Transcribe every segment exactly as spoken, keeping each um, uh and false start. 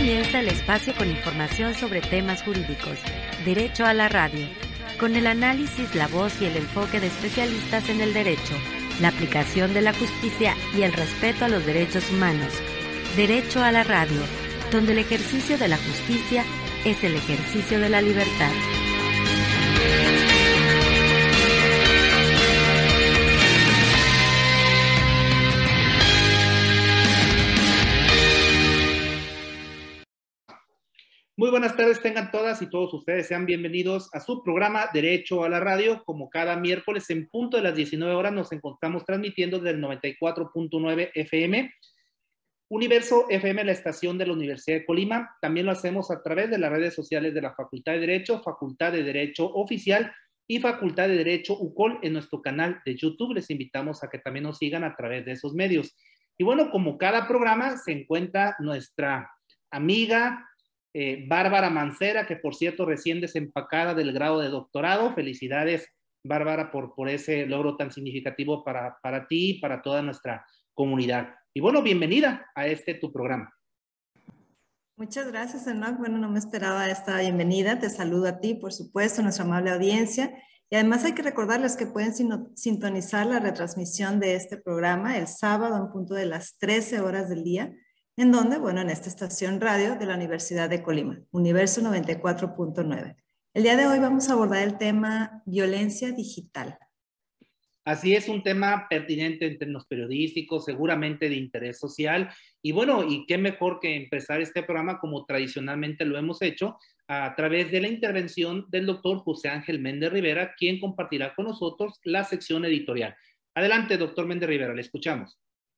comienza el espacio con información sobre temas jurídicos. Derecho a la radio. Con el análisis, la voz y el enfoque de especialistas en el derecho, la aplicación de la justicia y el respeto a los derechos humanos. Derecho a la radio, donde el ejercicio de la justicia es el ejercicio de la libertad. Muy buenas tardes, tengan todas y todos ustedes, sean bienvenidos a su programa Derecho a la Radio. Como cada miércoles en punto de las diecinueve horas nos encontramos transmitiendo desde el noventa y cuatro punto nueve F M, Universo F M, la estación de la Universidad de Colima. También lo hacemos a través de las redes sociales de la Facultad de Derecho, Facultad de Derecho Oficial y Facultad de Derecho U C O L en nuestro canal de YouTube. Les invitamos a que también nos sigan a través de esos medios. Y bueno, como cada programa se encuentra nuestra amiga Eh, Bárbara Mancera, que por cierto recién desempacada del grado de doctorado. Felicidades, Bárbara, por, por ese logro tan significativo para, para ti y para toda nuestra comunidad. Y bueno, bienvenida a este tu programa. Muchas gracias, Enoch. Bueno, no me esperaba esta bienvenida. Te saludo a ti, por supuesto, a nuestra amable audiencia. Y además hay que recordarles que pueden sintonizar la retransmisión de este programa el sábado en punto de las trece horas del día. ¿En donde? Bueno, en esta estación radio de la Universidad de Colima, Universo noventa y cuatro punto nueve. El día de hoy vamos a abordar el tema violencia digital. Así es, un tema pertinente en términos periodísticos, seguramente de interés social. Y bueno, y qué mejor que empezar este programa como tradicionalmente lo hemos hecho, a través de la intervención del doctor José Ángel Méndez Rivera, quien compartirá con nosotros la sección editorial. Adelante, doctor Méndez Rivera, le escuchamos.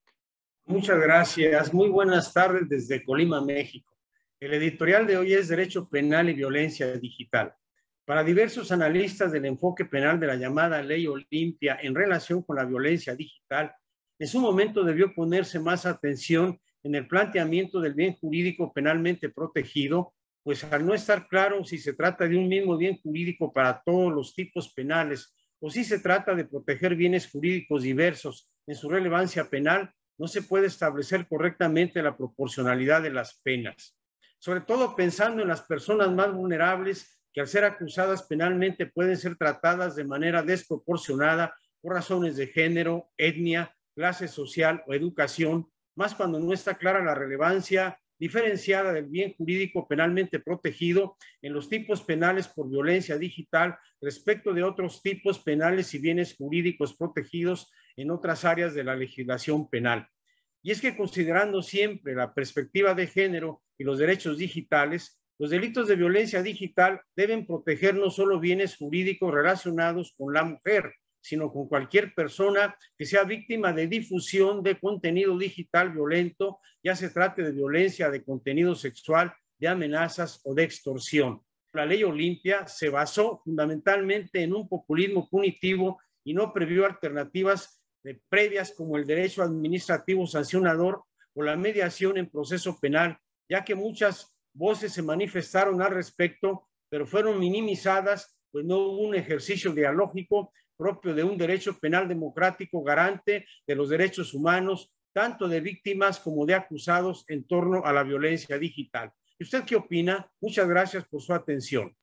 Muchas gracias. Muy buenas tardes desde Colima, México. El editorial de hoy es Derecho Penal y Violencia Digital. Para diversos analistas del enfoque penal de la llamada Ley Olimpia en relación con la violencia digital, en su momento debió ponerse más atención en el planteamiento del bien jurídico penalmente protegido, pues al no estar claro si se trata de un mismo bien jurídico para todos los tipos penales o si se trata de proteger bienes jurídicos diversos en su relevancia penal, no se puede establecer correctamente la proporcionalidad de las penas, sobre todo pensando en las personas más vulnerables que al ser acusadas penalmente pueden ser tratadas de manera desproporcionada por razones de género, etnia, clase social o educación, más cuando no está clara la relevancia diferenciada del bien jurídico penalmente protegido en los tipos penales por violencia digital respecto de otros tipos penales y bienes jurídicos protegidos en otras áreas de la legislación penal. Y es que considerando siempre la perspectiva de género y los derechos digitales, los delitos de violencia digital deben proteger no solo bienes jurídicos relacionados con la mujer, sino con cualquier persona que sea víctima de difusión de contenido digital violento, ya se trate de violencia de contenido sexual, de amenazas o de extorsión. La Ley Olimpia se basó fundamentalmente en un populismo punitivo y no previó alternativas de previas como el derecho administrativo sancionador o la mediación en proceso penal, ya que muchas voces se manifestaron al respecto, pero fueron minimizadas, pues no hubo un ejercicio dialógico propio de un derecho penal democrático garante de los derechos humanos, tanto de víctimas como de acusados en torno a la violencia digital. ¿Y usted qué opina? Muchas gracias por su atención.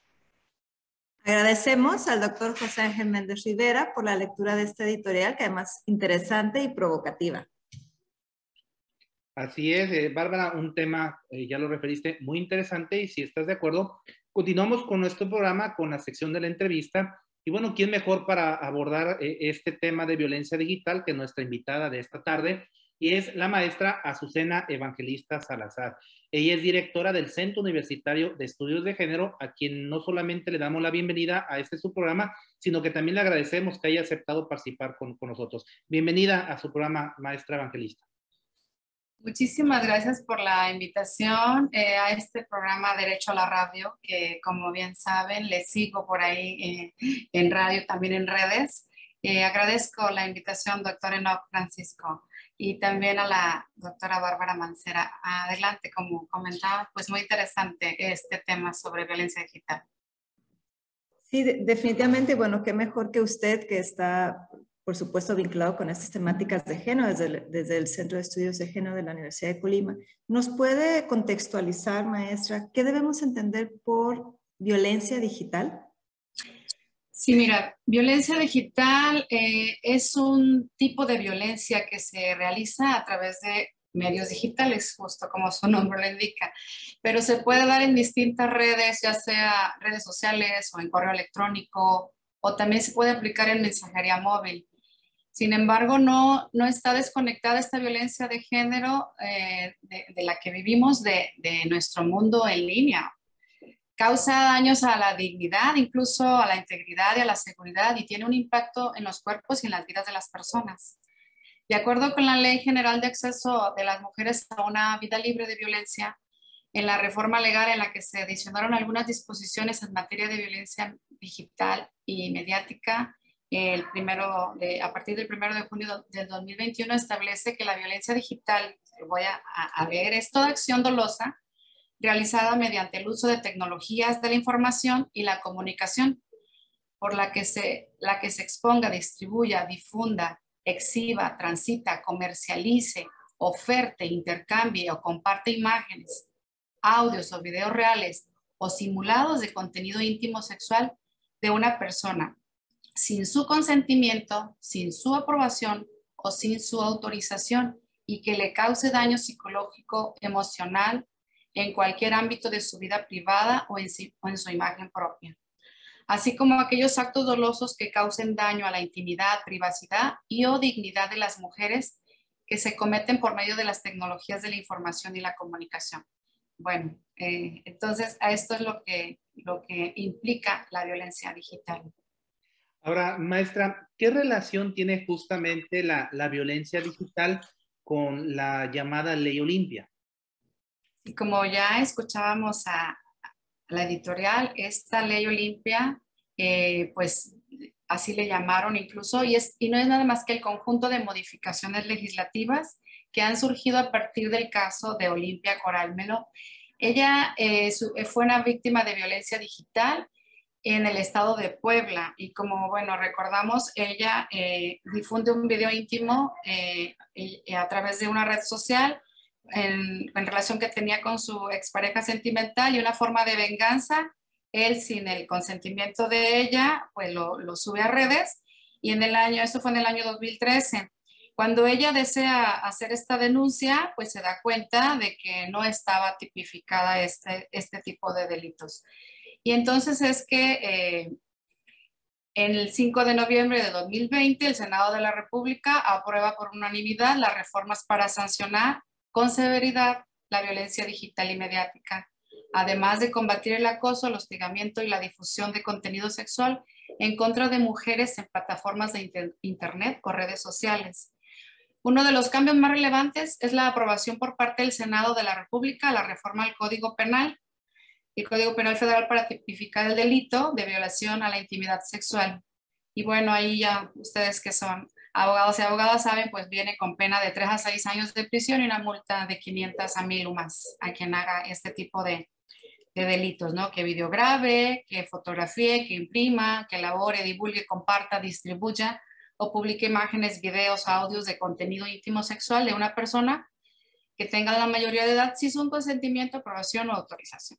Agradecemos al doctor José Ángel Méndez Rivera por la lectura de este editorial, que además es interesante y provocativa. Así es, eh, Bárbara, un tema, eh, ya lo referiste, muy interesante, y si estás de acuerdo, continuamos con nuestro programa, con la sección de la entrevista. Y bueno, ¿quién mejor para abordar eh, este tema de violencia digital que nuestra invitada de esta tarde? Y es la maestra Azucena Evangelista Salazar. Ella es directora del Centro Universitario de Estudios de Género, a quien no solamente le damos la bienvenida a este su programa, sino que también le agradecemos que haya aceptado participar con, con nosotros. Bienvenida a su programa, maestra Evangelista. Muchísimas gracias por la invitación eh, a este programa Derecho a la Radio, que como bien saben, les sigo por ahí eh, en radio, también en redes. Eh, agradezco la invitación, doctor Enoch Francisco, y también a la doctora Bárbara Mancera. Adelante, como comentaba, pues muy interesante este tema sobre violencia digital. Sí, de, definitivamente, bueno, qué mejor que usted, que está por supuesto vinculado con estas temáticas de género desde el, desde el Centro de Estudios de Género de la Universidad de Colima. ¿Nos puede contextualizar, maestra, qué debemos entender por violencia digital? Sí, mira, violencia digital eh, es un tipo de violencia que se realiza a través de medios digitales, justo como su nombre lo indica, pero se puede dar en distintas redes, ya sea redes sociales o en correo electrónico, o también se puede aplicar en mensajería móvil. Sin embargo, no, no está desconectada esta violencia de género eh, de, de la que vivimos de, de nuestro mundo en línea. Causa daños a la dignidad, incluso a la integridad y a la seguridad, y tiene un impacto en los cuerpos y en las vidas de las personas. De acuerdo con la Ley General de Acceso de las Mujeres a una Vida Libre de Violencia, en la reforma legal en la que se adicionaron algunas disposiciones en materia de violencia digital y mediática, el primero de, a partir del primero de junio del dos mil veintiuno establece que la violencia digital, voy a, a leer, es toda acción dolosa realizada mediante el uso de tecnologías de la información y la comunicación, por la que se, la que se exponga, distribuya, difunda, exhiba, transita, comercialice, oferte, intercambie o comparte imágenes, audios o videos reales o simulados de contenido íntimo sexual de una persona, sin su consentimiento, sin su aprobación o sin su autorización, y que le cause daño psicológico, emocional, en cualquier ámbito de su vida privada o en, sí, o en su imagen propia, así como aquellos actos dolosos que causen daño a la intimidad, privacidad y o dignidad de las mujeres que se cometen por medio de las tecnologías de la información y la comunicación. Bueno, eh, entonces a esto es lo que, lo que implica la violencia digital. Ahora, maestra, ¿qué relación tiene justamente la, la violencia digital con la llamada Ley Olimpia? Y como ya escuchábamos a, a la editorial, esta Ley Olimpia, eh, pues así le llamaron incluso, y, es, y no es nada más que el conjunto de modificaciones legislativas que han surgido a partir del caso de Olimpia Coral Melo. Ella eh, su, fue una víctima de violencia digital en el estado de Puebla, y como, bueno, recordamos, ella eh, difunde un video íntimo eh, a través de una red social en, en relación que tenía con su expareja sentimental, y una forma de venganza, él sin el consentimiento de ella, pues lo, lo sube a redes, y en el año, eso fue en el año dos mil trece, cuando ella desea hacer esta denuncia, pues se da cuenta de que no estaba tipificada este, este tipo de delitos. Y entonces es que eh, en el cinco de noviembre de dos mil veinte, el Senado de la República aprueba por unanimidad las reformas para sancionar con severidad la violencia digital y mediática, además de combatir el acoso, el hostigamiento y la difusión de contenido sexual en contra de mujeres en plataformas de inter internet o redes sociales. Uno de los cambios más relevantes es la aprobación por parte del Senado de la República a la reforma al Código Penal, el Código Penal Federal, para tipificar el delito de violación a la intimidad sexual. Y bueno, ahí ya ustedes que son abogados y abogadas saben, pues viene con pena de tres a seis años de prisión y una multa de quinientas a mil o más a quien haga este tipo de, de delitos, ¿no? Que videograbe, que fotografíe, que imprima, que elabore, divulgue, comparta, distribuya o publique imágenes, videos, audios de contenido íntimo sexual de una persona que tenga la mayoría de edad sin su consentimiento, aprobación o autorización.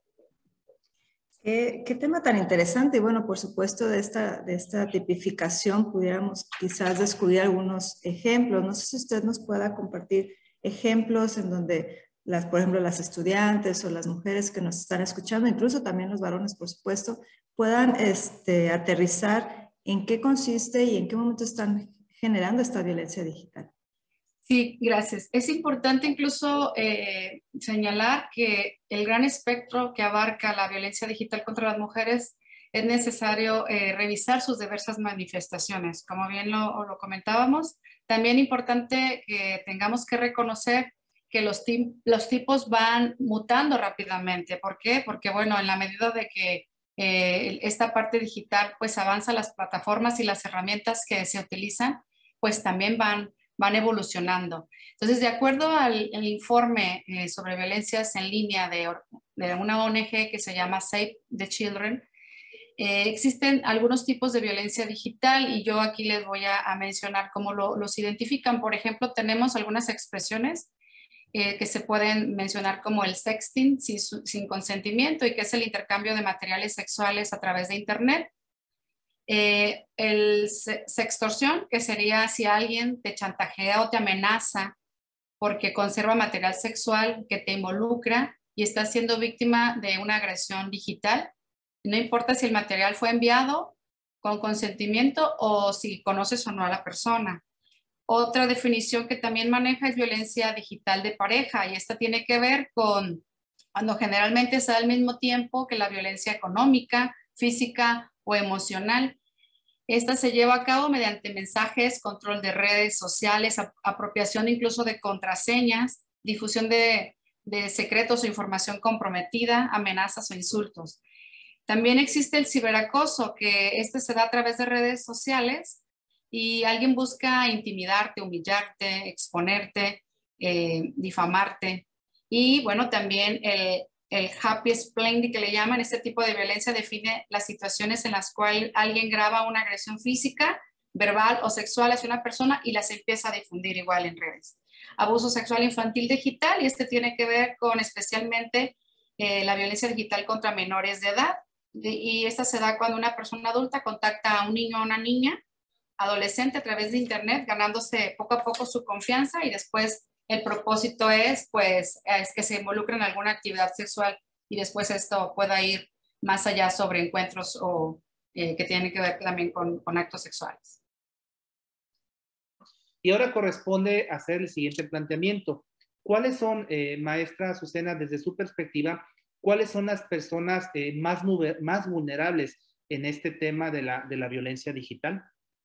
¿Qué, qué tema tan interesante? Y bueno, por supuesto, de esta, de esta tipificación pudiéramos quizás descubrir algunos ejemplos. No sé si usted nos pueda compartir ejemplos en donde, las, por ejemplo, las estudiantes o las mujeres que nos están escuchando, incluso también los varones, por supuesto, puedan este, aterrizar en qué consiste y en qué momento están generando esta violencia digital. Sí, gracias. Es importante incluso eh, señalar que el gran espectro que abarca la violencia digital contra las mujeres es necesario eh, revisar sus diversas manifestaciones. Como bien lo, lo comentábamos, también importante que tengamos que reconocer que los, los tipos van mutando rápidamente. ¿Por qué? Porque, bueno, en la medida de que eh, esta parte digital pues avanza, las plataformas y las herramientas que se utilizan pues también van van evolucionando. Entonces, de acuerdo al, al informe eh, sobre violencias en línea de, de una O N G que se llama Save the Children, Eh, existen algunos tipos de violencia digital y yo aquí les voy a, a mencionar cómo lo, los identifican. Por ejemplo, tenemos algunas expresiones eh, que se pueden mencionar como el sexting sin, sin consentimiento y que es el intercambio de materiales sexuales a través de Internet. Eh, el sextorsión, que sería si alguien te chantajea o te amenaza porque conserva material sexual que te involucra y estás siendo víctima de una agresión digital. No importa si el material fue enviado con consentimiento o si conoces o no a la persona. Otra definición que también maneja es violencia digital de pareja y esta tiene que ver con cuando generalmente se da al mismo tiempo que la violencia económica, física o emocional. Esta se lleva a cabo mediante mensajes, control de redes sociales, ap- apropiación incluso de contraseñas, difusión de, de secretos o información comprometida, amenazas o insultos. También existe el ciberacoso, que este se da a través de redes sociales y alguien busca intimidarte, humillarte, exponerte, eh, difamarte. Y bueno, también el, el happy splendid que le llaman, este tipo de violencia define las situaciones en las cuales alguien graba una agresión física, verbal o sexual hacia una persona y las empieza a difundir igual en redes. Abuso sexual infantil digital, y este tiene que ver con especialmente eh, la violencia digital contra menores de edad. Y esta se da cuando una persona adulta contacta a un niño o una niña adolescente a través de internet, ganándose poco a poco su confianza y después el propósito es, pues, es que se involucren en alguna actividad sexual y después esto pueda ir más allá sobre encuentros o eh, que tienen que ver también con, con actos sexuales. Y ahora corresponde hacer el siguiente planteamiento. ¿Cuáles son, eh, maestra Azucena, desde su perspectiva, cuáles son las personas eh, más, más vulnerables en este tema de la, de la violencia digital?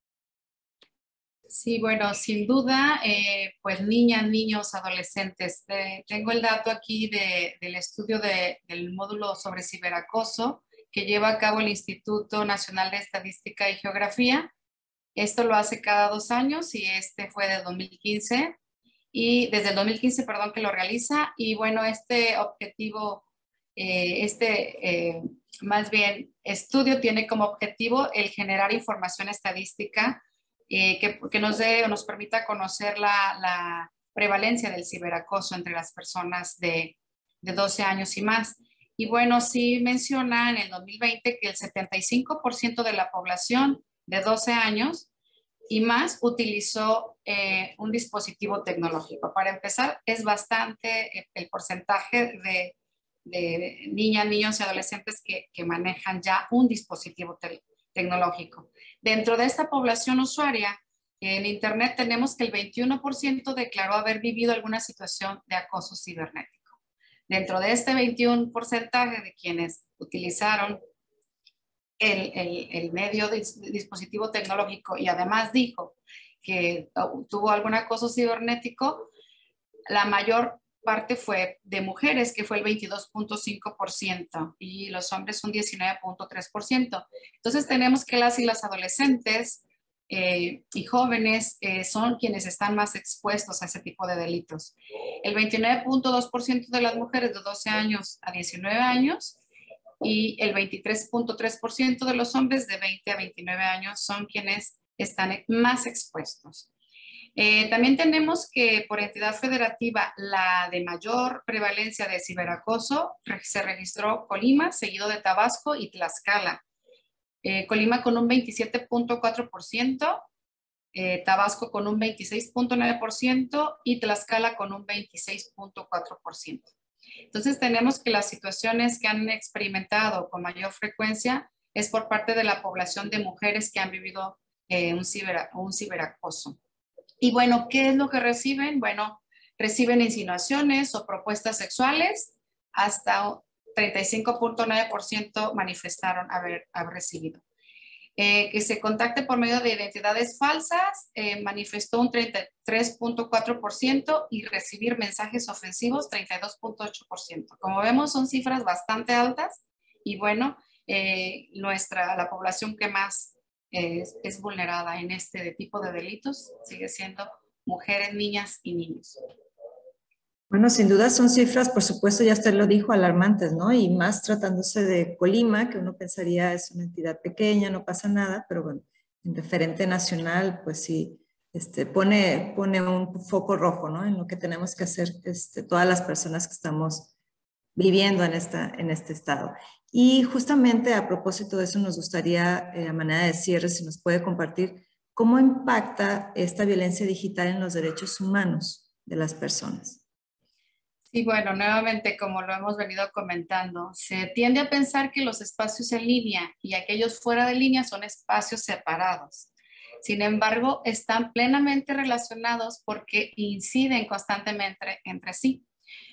Sí, bueno, sin duda, eh, pues niñas, niños, adolescentes. Eh, tengo el dato aquí de, del estudio de, del módulo sobre ciberacoso que lleva a cabo el Instituto Nacional de Estadística y Geografía. Esto lo hace cada dos años y este fue de dos mil quince y desde el dos mil quince, perdón, que lo realiza. Y bueno, este objetivo, eh, este eh, más bien estudio tiene como objetivo el generar información estadística eh, que, que nos dé o nos permita conocer la, la prevalencia del ciberacoso entre las personas de, de doce años y más. Y bueno, sí menciona en el dos mil veinte que el setenta y cinco por ciento de la población de doce años y más utilizó eh, un dispositivo tecnológico. Para empezar, es bastante el porcentaje de, de niñas, niños y adolescentes que, que manejan ya un dispositivo te tecnológico. Dentro de esta población usuaria, en Internet tenemos que el veintiuno por ciento declaró haber vivido alguna situación de acoso cibernético. Dentro de este veintiuno por ciento de quienes utilizaron El, el, el medio de dispositivo tecnológico y además dijo que tuvo algún acoso cibernético, la mayor parte fue de mujeres, que fue el veintidós punto cinco por ciento y los hombres un diecinueve punto tres por ciento. Entonces tenemos que las y las adolescentes eh, y jóvenes eh, son quienes están más expuestos a ese tipo de delitos. El veintinueve punto dos por ciento de las mujeres de doce años a diecinueve años y el veintitrés punto tres por ciento de los hombres de veinte a veintinueve años son quienes están más expuestos. Eh, también tenemos que por entidad federativa la de mayor prevalencia de ciberacoso se registró Colima, seguido de Tabasco y Tlaxcala. Eh, Colima con un veintisiete punto cuatro por ciento, eh, Tabasco con un veintiséis punto nueve por ciento y Tlaxcala con un veintiséis punto cuatro por ciento. Entonces tenemos que las situaciones que han experimentado con mayor frecuencia es por parte de la población de mujeres que han vivido eh, un, ciber, un ciberacoso. Y bueno, ¿qué es lo que reciben? Bueno, reciben insinuaciones o propuestas sexuales, hasta treinta y cinco punto nueve por ciento manifestaron haber, haber recibido. Eh, que se contacte por medio de identidades falsas, eh, manifestó un treinta y tres punto cuatro por ciento y recibir mensajes ofensivos treinta y dos punto ocho por ciento. Como vemos, son cifras bastante altas y bueno, eh, nuestra, la población que más eh, es, es vulnerada en este tipo de delitos sigue siendo mujeres, niñas y niños. Bueno, sin duda son cifras, por supuesto, ya usted lo dijo, alarmantes, ¿no? Y más tratándose de Colima, que uno pensaría es una entidad pequeña, no pasa nada, pero bueno, en referente nacional, pues sí, este, pone, pone un foco rojo, ¿no? En lo que tenemos que hacer este, todas las personas que estamos viviendo en, esta, en este estado. Y justamente a propósito de eso, nos gustaría, eh, a manera de cierre, si nos puede compartir cómo impacta esta violencia digital en los derechos humanos de las personas. Sí, bueno, nuevamente, como lo hemos venido comentando, se tiende a pensar que los espacios en línea y aquellos fuera de línea son espacios separados. Sin embargo, están plenamente relacionados porque inciden constantemente entre sí.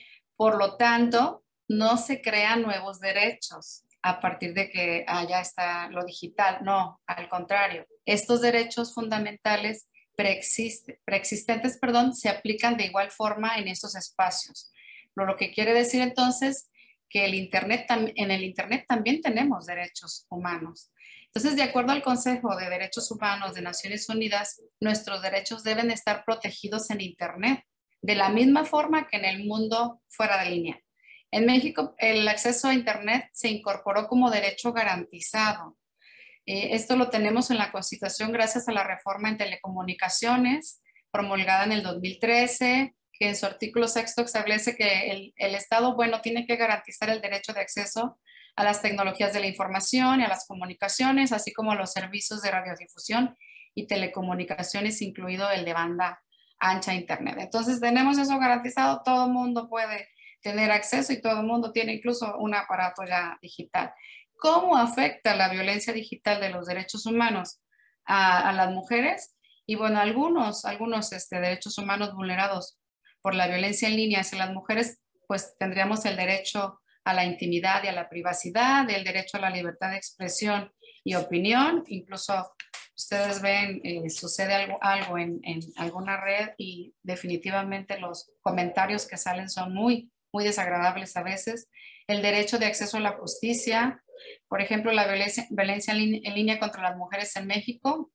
Por lo tanto, no se crean nuevos derechos a partir de que allá está lo digital. No, al contrario, estos derechos fundamentales preexiste, preexistentes perdón, se aplican de igual forma en estos espacios. Lo que quiere decir entonces que el Internet, en el Internet también tenemos derechos humanos. Entonces, de acuerdo al Consejo de Derechos Humanos de Naciones Unidas, nuestros derechos deben estar protegidos en Internet, de la misma forma que en el mundo fuera de línea. En México, el acceso a Internet se incorporó como derecho garantizado. Eh, esto lo tenemos en la Constitución gracias a la reforma en telecomunicaciones promulgada en el dos mil trece, que en su artículo sexto establece que el, el Estado, bueno, tiene que garantizar el derecho de acceso a las tecnologías de la información y a las comunicaciones, así como a los servicios de radiodifusión y telecomunicaciones, incluido el de banda ancha Internet. Entonces, tenemos eso garantizado, todo el mundo puede tener acceso y todo el mundo tiene incluso un aparato ya digital. ¿Cómo afecta la violencia digital de los derechos humanos a, a las mujeres? Y bueno, algunos, algunos este, derechos humanos vulnerados por la violencia en línea hacia las mujeres, pues tendríamos el derecho a la intimidad y a la privacidad, el derecho a la libertad de expresión y opinión. Incluso ustedes ven, eh, sucede algo, algo en, en alguna red y definitivamente los comentarios que salen son muy, muy desagradables a veces. El derecho de acceso a la justicia, por ejemplo, la violencia, violencia en, línea, en línea contra las mujeres en México,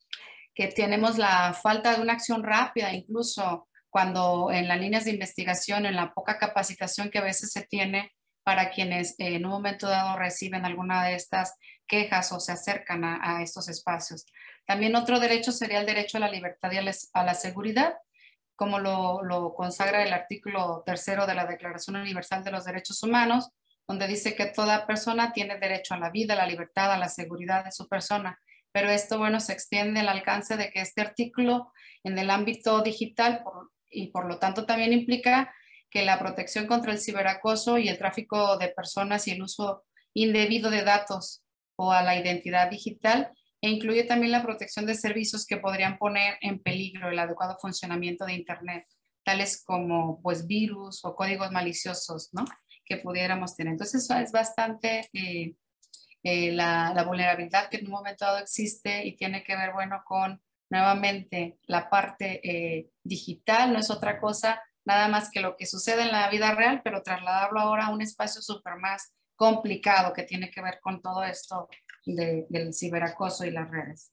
que tenemos la falta de una acción rápida, incluso cuando en las líneas de investigación, en la poca capacitación que a veces se tiene para quienes eh, en un momento dado reciben alguna de estas quejas o se acercan a, a estos espacios. También otro derecho sería el derecho a la libertad y a la, a la seguridad, como lo, lo consagra el artículo tercero de la Declaración Universal de los Derechos Humanos, donde dice que toda persona tiene derecho a la vida, a la libertad, a la seguridad de su persona. Pero esto, bueno, se extiende el alcance de que este artículo en el ámbito digital por, y por lo tanto también implica que la protección contra el ciberacoso y el tráfico de personas y el uso indebido de datos o a la identidad digital, e incluye también la protección de servicios que podrían poner en peligro el adecuado funcionamiento de Internet, tales como pues virus o códigos maliciosos, ¿no?, que pudiéramos tener. Entonces eso es bastante eh, eh, la, la vulnerabilidad que en un momento dado existe y tiene que ver, bueno, con nuevamente la parte eh, digital, no es otra cosa nada más que lo que sucede en la vida real, pero trasladarlo ahora a un espacio súper más complicado que tiene que ver con todo esto de, del ciberacoso y las redes.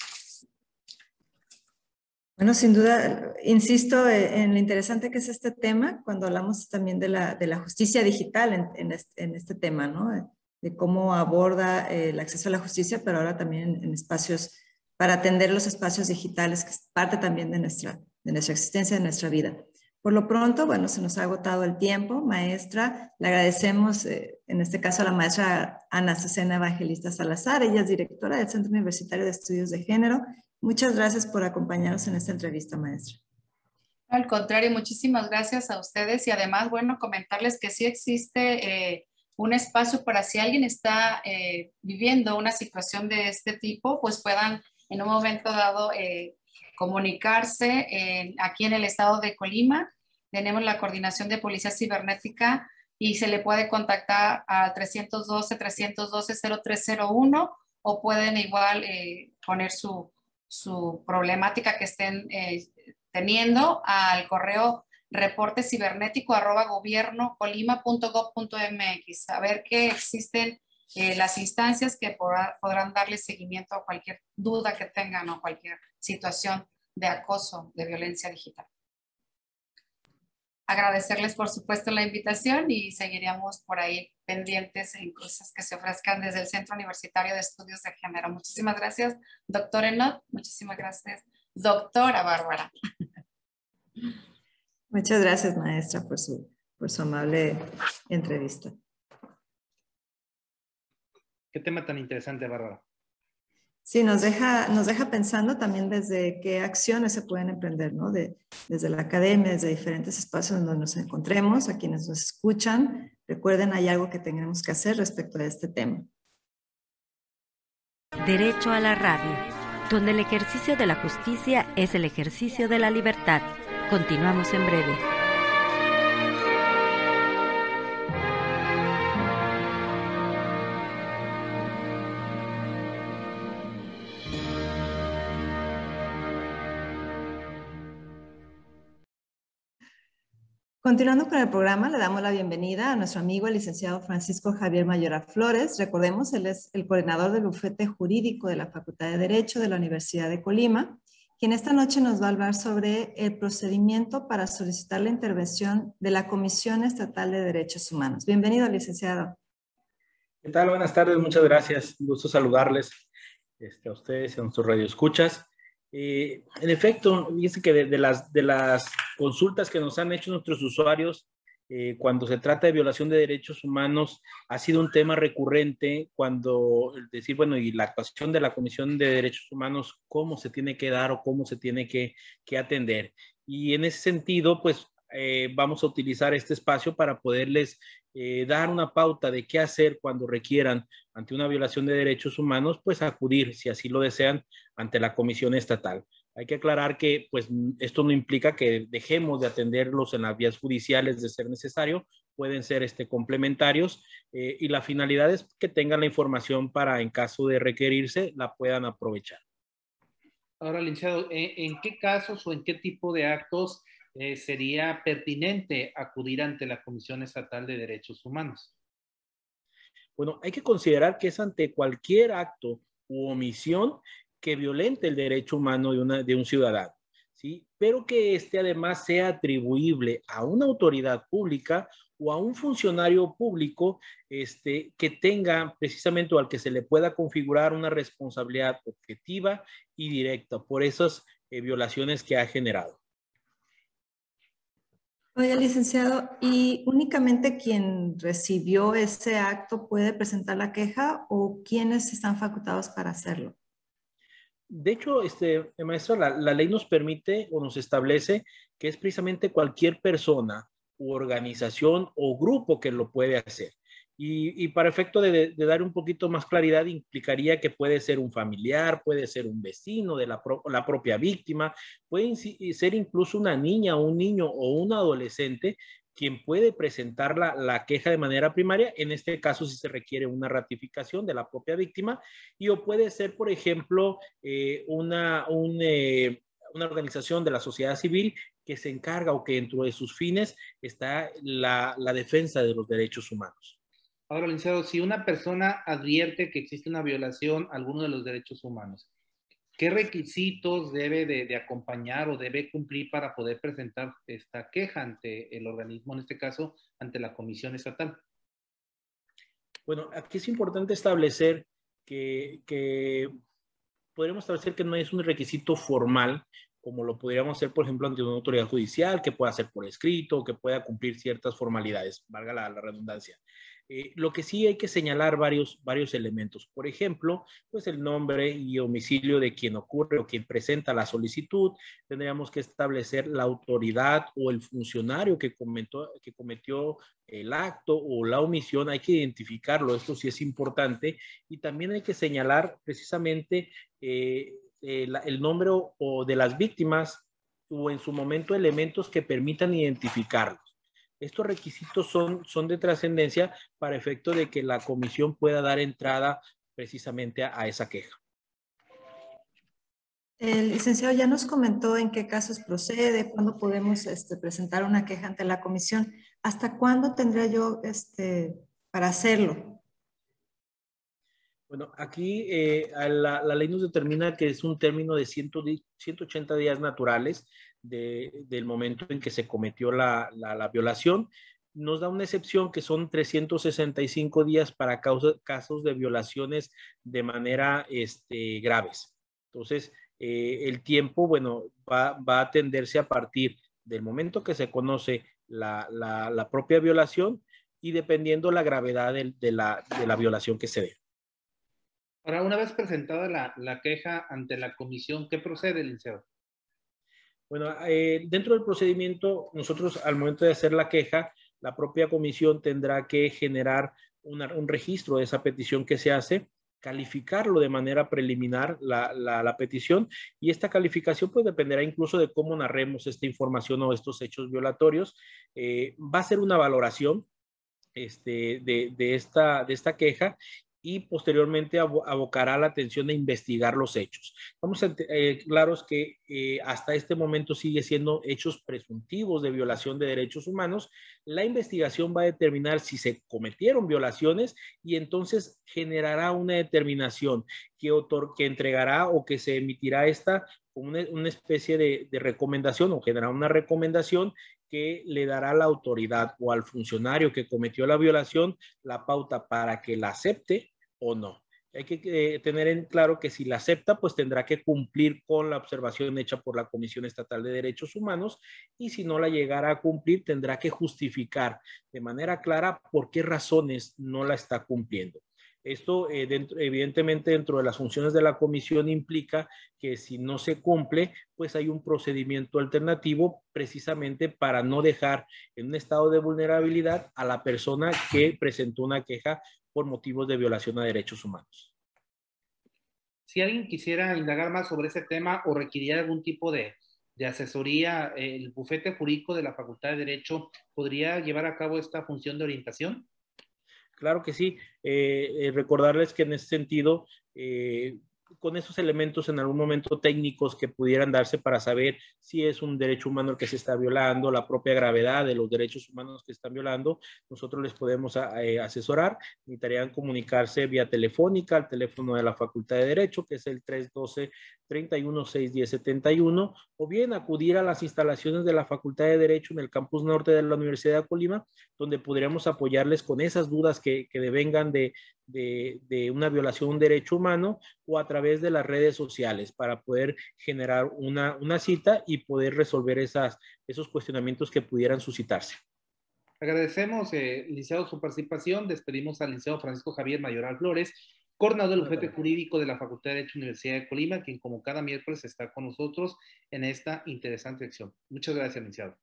Bueno, sin duda, insisto en lo interesante que es este tema cuando hablamos también de la, de la justicia digital en, en, este, en este tema, ¿no? De cómo aborda el acceso a la justicia, pero ahora también en, en espacios, para atender los espacios digitales, que es parte también de nuestra, de nuestra existencia, de nuestra vida. Por lo pronto, bueno, se nos ha agotado el tiempo. Maestra, le agradecemos, eh, en este caso a la maestra Ana Azucena Evangelista Salazar, ella es directora del Centro Universitario de Estudios de Género. Muchas gracias por acompañarnos en esta entrevista, maestra. Al contrario, muchísimas gracias a ustedes y además, bueno, comentarles que sí existe eh, un espacio para si alguien está eh, viviendo una situación de este tipo, pues puedan en un momento dado eh, comunicarse en, aquí en el estado de Colima. Tenemos la coordinación de policía cibernética y se le puede contactar al trescientos doce, trescientos doce, cero tres cero uno o pueden igual eh, poner su, su problemática que estén eh, teniendo al correo reporte cibernético arroba gobierno colima punto gob punto mx. Saber que existen eh, las instancias que podrá, podrán darle seguimiento a cualquier duda que tengan o cualquier situación de acoso, de violencia digital. agradecerles por supuesto la invitación y seguiríamos por ahí pendientes en cosas que se ofrezcan desde el Centro Universitario de Estudios de Género. Muchísimas gracias, doctor Enot. Muchísimas gracias, doctora Bárbara. Muchas gracias, maestra, por su, por su amable entrevista. Qué tema tan interesante, Bárbara. Sí, nos deja, nos deja pensando también desde qué acciones se pueden emprender, ¿no? De, desde la academia, desde diferentes espacios donde nos encontremos, a quienes nos escuchan. Recuerden, hay algo que tenemos que hacer respecto a este tema. Derecho a la radio, donde el ejercicio de la justicia es el ejercicio de la libertad. Continuamos en breve. Continuando con el programa, le damos la bienvenida a nuestro amigo el licenciado Francisco Javier Mayora Flores. Recordemos, él es el coordinador del bufete jurídico de la Facultad de Derecho de la Universidad de Colima, quien esta noche nos va a hablar sobre el procedimiento para solicitar la intervención de la Comisión Estatal de Derechos Humanos. Bienvenido, licenciado. ¿Qué tal? Buenas tardes, muchas gracias. Un gusto saludarles este, a ustedes y a nuestros radioescuchas. Eh, en efecto, fíjense que de, de, las, de las consultas que nos han hecho nuestros usuarios eh, cuando se trata de violación de derechos humanos ha sido un tema recurrente cuando decir, bueno, y la actuación de la Comisión de Derechos Humanos, cómo se tiene que dar o cómo se tiene que, que atender. Y en ese sentido, pues eh, vamos a utilizar este espacio para poderles eh, dar una pauta de qué hacer cuando requieran ante una violación de derechos humanos, pues acudir, si así lo desean, ante la Comisión Estatal. Hay que aclarar que pues, esto no implica que dejemos de atenderlos en las vías judiciales de ser necesario, pueden ser este, complementarios eh, y la finalidad es que tengan la información para, en caso de requerirse, la puedan aprovechar. Ahora, licenciado, ¿en qué casos o en qué tipo de actos eh, sería pertinente acudir ante la Comisión Estatal de Derechos Humanos? Bueno, hay que considerar que es ante cualquier acto u omisión que violente el derecho humano de, una, de un ciudadano, ¿sí? Pero que este además sea atribuible a una autoridad pública o a un funcionario público este, que tenga precisamente o al que se le pueda configurar una responsabilidad objetiva y directa por esas eh, violaciones que ha generado. Oye, licenciado, ¿y únicamente quien recibió ese acto puede presentar la queja o quiénes están facultados para hacerlo? De hecho, este, maestra, la, la ley nos permite o nos establece que es precisamente cualquier persona u organización o grupo que lo puede hacer. Y, y para efecto de, de dar un poquito más claridad, implicaría que puede ser un familiar, puede ser un vecino de la, pro, la propia víctima, puede ser incluso una niña, un niño o un adolescente quien puede presentar la, la queja de manera primaria, en este caso si se requiere una ratificación de la propia víctima, y o puede ser, por ejemplo, eh, una, un, eh, una organización de la sociedad civil que se encarga o que dentro de sus fines está la, la defensa de los derechos humanos. Ahora, licenciado, si una persona advierte que existe una violación a alguno de los derechos humanos, ¿qué requisitos debe de, de acompañar o debe cumplir para poder presentar esta queja ante el organismo, en este caso, ante la Comisión Estatal? Bueno, aquí es importante establecer que, que podríamos establecer que no es un requisito formal, como lo podríamos hacer, por ejemplo, ante una autoridad judicial, que pueda hacer por escrito, que pueda cumplir ciertas formalidades, valga la, la redundancia. Eh, lo que sí hay que señalar varios, varios elementos. Por ejemplo, pues el nombre y domicilio de quien ocurre o quien presenta la solicitud. Tendríamos que establecer la autoridad o el funcionario que, comentó, que cometió el acto o la omisión. Hay que identificarlo, esto sí es importante. Y también hay que señalar precisamente eh, el, el nombre o, o de las víctimas o en su momento elementos que permitan identificarlos. Estos requisitos son, son de trascendencia para efecto de que la comisión pueda dar entrada precisamente a, a esa queja. El licenciado ya nos comentó en qué casos procede, cuándo podemos este, presentar una queja ante la comisión. ¿Hasta cuándo tendría yo este, para hacerlo? Bueno, aquí eh, la, la ley nos determina que es un término de ciento ochenta días naturales de, del momento en que se cometió la, la, la violación. Nos da una excepción que son trescientos sesenta y cinco días para causa, casos de violaciones de manera este, graves. Entonces, eh, el tiempo, bueno, va, va a atenderse a partir del momento que se conoce la, la, la propia violación y dependiendo la gravedad de, de, la, de la violación que se dé. Ahora, una vez presentada la, la queja ante la comisión, ¿qué procede, licenciado? Bueno, eh, dentro del procedimiento, nosotros al momento de hacer la queja, la propia comisión tendrá que generar una, un registro de esa petición que se hace, calificarlo de manera preliminar la, la, la petición, y esta calificación pues dependerá incluso de cómo narremos esta información o estos hechos violatorios. Eh, va a ser una valoración este, de, de, esta, de esta queja y posteriormente abocará la atención a investigar los hechos. Vamos a eh, claros que eh, hasta este momento sigue siendo hechos presuntivos de violación de derechos humanos. La investigación va a determinar si se cometieron violaciones y entonces generará una determinación que, otor que entregará o que se emitirá esta como una, una especie de, de recomendación o generará una recomendación que le dará a la autoridad o al funcionario que cometió la violación la pauta para que la acepte o no. Hay que eh, tener en claro que si la acepta, pues tendrá que cumplir con la observación hecha por la Comisión Estatal de Derechos Humanos, y si no la llegara a cumplir, tendrá que justificar de manera clara por qué razones no la está cumpliendo. Esto, eh, dentro, evidentemente, dentro de las funciones de la comisión implica que si no se cumple, pues hay un procedimiento alternativo precisamente para no dejar en un estado de vulnerabilidad a la persona que presentó una queja por motivos de violación a derechos humanos. Si alguien quisiera indagar más sobre ese tema o requiriera algún tipo de, de asesoría, ¿el bufete jurídico de la Facultad de Derecho podría llevar a cabo esta función de orientación? Claro que sí. Eh, eh, recordarles que en ese sentido, eh, con esos elementos en algún momento técnicos que pudieran darse para saber si es un derecho humano el que se está violando, la propia gravedad de los derechos humanos que están violando, nosotros les podemos a, a asesorar. Necesitarían comunicarse vía telefónica al teléfono de la Facultad de Derecho, que es el tres uno dos, tres uno, seis uno cero, siete uno, o bien acudir a las instalaciones de la Facultad de Derecho en el campus norte de la Universidad de Colima, donde podríamos apoyarles con esas dudas que, que devengan de, de, de una violación de un derecho humano, o a través de las redes sociales para poder generar una, una cita y poder resolver esas, esos cuestionamientos que pudieran suscitarse. Agradecemos, eh, licenciado, su participación. Despedimos al licenciado Francisco Javier Mayoral Flores, coordinador del bufete jurídico de la Facultad de Derecho Universidad de Colima, quien como cada miércoles está con nosotros en esta interesante sección. Muchas gracias, licenciado.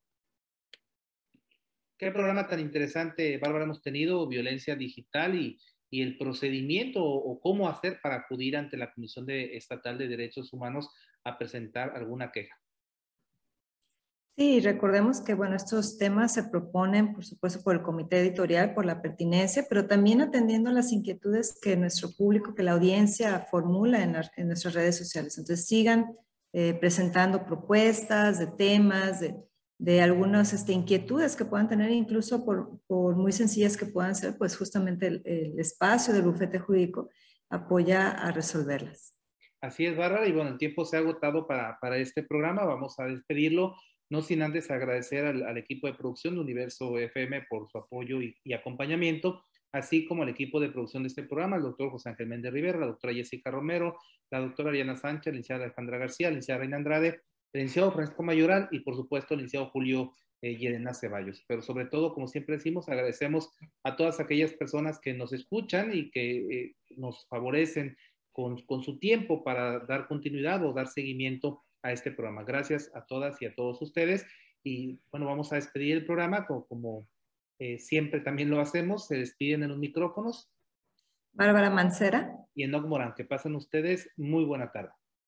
Qué programa tan interesante, Bárbara, hemos tenido, violencia digital y y el procedimiento o, o cómo hacer para acudir ante la Comisión de, Estatal de Derechos Humanos a presentar alguna queja. Sí, recordemos que, bueno, estos temas se proponen, por supuesto, por el comité editorial, por la pertinencia, pero también atendiendo a las inquietudes que nuestro público, que la audiencia formula en, la, en nuestras redes sociales. Entonces, sigan eh, presentando propuestas de temas, de de algunas este, inquietudes que puedan tener, incluso por, por muy sencillas que puedan ser, pues justamente el, el espacio del bufete jurídico apoya a resolverlas. Así es, Bárbara, y bueno, el tiempo se ha agotado para, para este programa, vamos a despedirlo, no sin antes agradecer al, al equipo de producción de Universo F M por su apoyo y, y acompañamiento, así como al equipo de producción de este programa, el doctor José Ángel Méndez Rivera, la doctora Jessica Romero, la doctora Ariana Sánchez, la licenciada Alejandra García, la licenciada Reina Andrade, el licenciado Francisco Mayoral y por supuesto el licenciado Julio eh, Llerena Ceballos. Pero sobre todo, como siempre decimos, agradecemos a todas aquellas personas que nos escuchan y que eh, nos favorecen con, con su tiempo para dar continuidad o dar seguimiento a este programa. Gracias a todas y a todos ustedes. Y bueno, vamos a despedir el programa como, como eh, siempre también lo hacemos. Se despiden en los micrófonos. Bárbara Mancera. Y Enoc Morán. Que pasen ustedes muy buena tarde.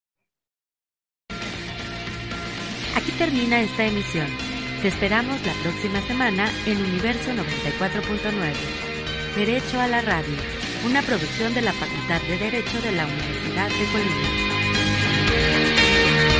Aquí termina esta emisión. Te esperamos la próxima semana en Universo noventa y cuatro punto nueve. Derecho a la Radio, una producción de la Facultad de Derecho de la Universidad de Colima.